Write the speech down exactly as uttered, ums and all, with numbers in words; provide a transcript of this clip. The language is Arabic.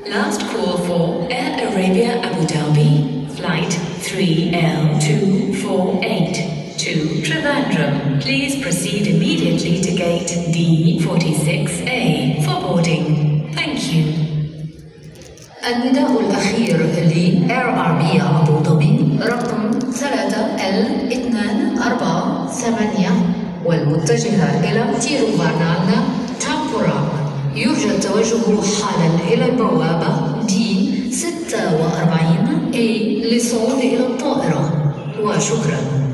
Last call for Air Arabia Abu Dhabi, flight three L two four eight to Trivandrum. Please proceed immediately to gate D forty-six A for boarding. Thank you. النداء الأخير لإير أرابيا أبو ظبي رقم ثلاثة إل اثنين أربعة ثمانية والمتجهة إلى تيروفانان تامبورا. يرجى التوجه حالا إلى البوابة دي ستة وأربعين A للصعود إلى الطائرة، وشكرا.